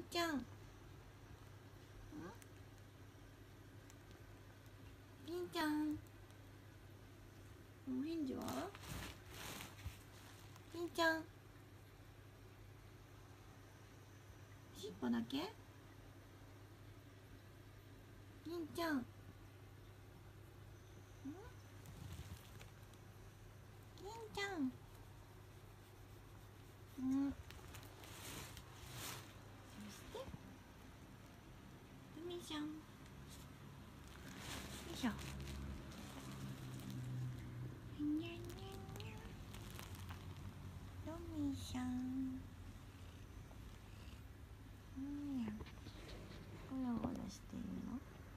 ちゃん、銀ちゃん、お返事は？銀ちゃん、しっぽだけ？銀ちゃん、銀ちゃん、そしてルミちゃん、よいしょ。にゃにゃにゃ、ルミちゃん、ゴロゴロしてるの？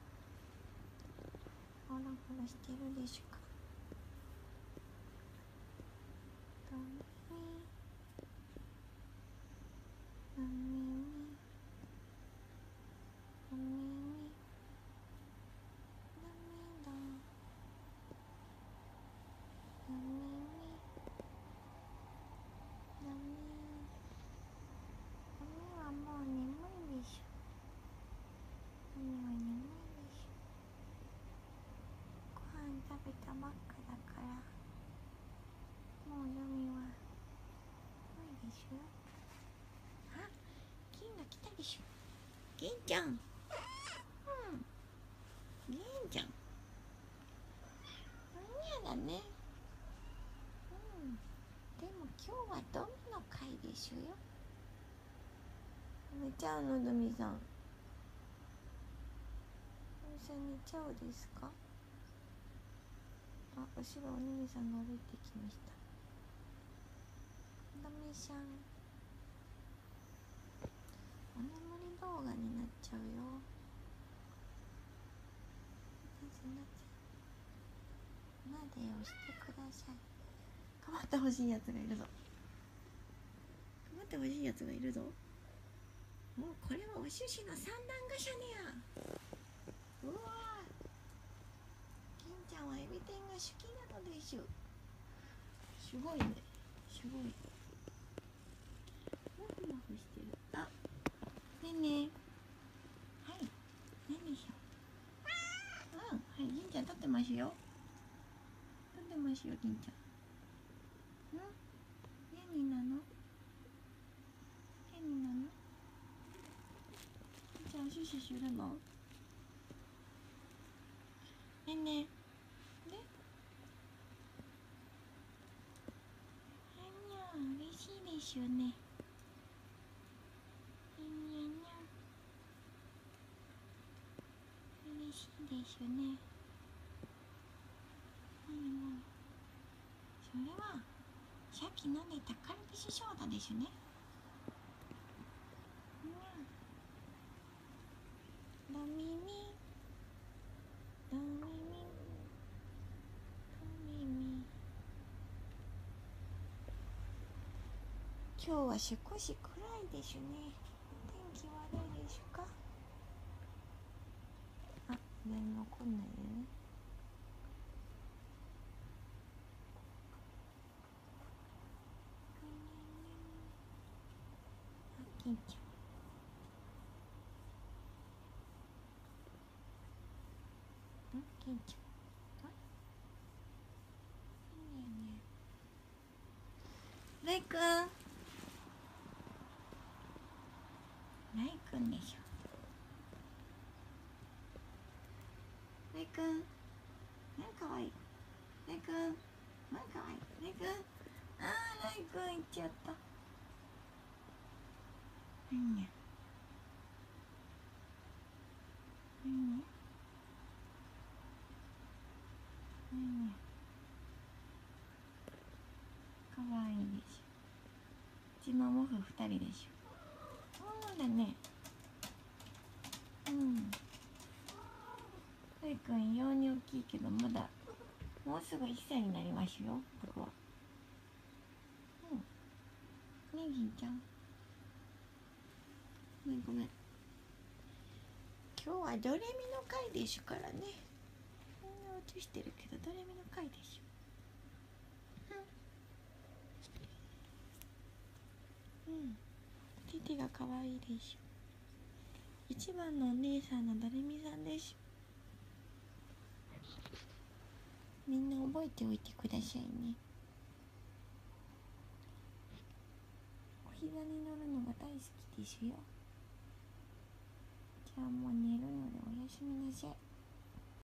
ゴロゴロしてるでしょか？ドミドミドミドドドはもう眠いでしょ。ドミは眠いでしょ。ご飯食べたばっかだからもうドミは眠いでしょ。あ、銀が来たでしょ。銀ちゃん、銀ちゃん、何やだね。でも今日はドミの会でしょよ。寝ちゃうの？ドミさん、ドミさん寝ちゃうですか？あ、後ろお兄さんが歩いてきました。ドミさん、お眠り動画になっちゃうよ。なでをしてください。かまってほしいやつがいるぞ。かまってほしいやつがいるぞ。もうこれはお種子の三段ガシャネや。うわー、銀ちゃんはエビ天が好きなのでしゅ。すごいね、すごい。モフモフしてる。あ、ねえねえ、はい、何でしょう。はい、銀ちゃん立ってますよ。立ってますよ、銀ちゃん。何なの？何なの？銀ちゃんおシュシュするの？ねえねえ、で、はにゃ、嬉しいでしょうね。にゃにゃ、嬉しいでしょうね。それはさっき飲んでいたカルピスソーダですね。ドミミドミミドミミ、今日は少し暗いですね。天気悪いですか？あ、何も来ないよね。あ、金ちゃん、金ちゃん、レイくん、レイくんでしょ。レイくん、なんかわいい。レイくん、なんかわいい。レイくん、あー、レイくん行っちゃった。何や、何や、何や、かわいいでしょ。うちのモフ2人でしょ。そうだね。レイくん異様に大きいけどまだもうすぐ1歳になりますよ、僕は。ねえ、銀ちゃん。ごめんごめん。今日はドレミの回ですからね。みんな映してるけどドレミの回でしょ。テテが可愛いでしょ。 一番のお姉さんのだれみさんです。みんな覚えておいてくださいね。お膝に乗るのが大好きですよ。じゃあもう寝るのでおやすみなさい。